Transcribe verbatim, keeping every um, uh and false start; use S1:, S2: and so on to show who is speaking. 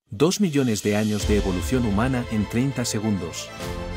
S1: Dos millones de años de evolución humana en treinta segundos.